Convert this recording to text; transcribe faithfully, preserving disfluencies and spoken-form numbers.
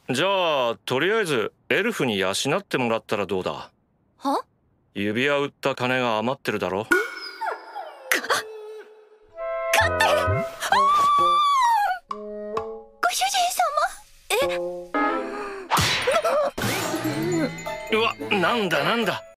じゃあとりあえずエルフに養ってもらったらどうだ？ は？ 指輪売った金が余ってるだろ。か勝手！ご主人様。 え？うわ、なんだなんだ。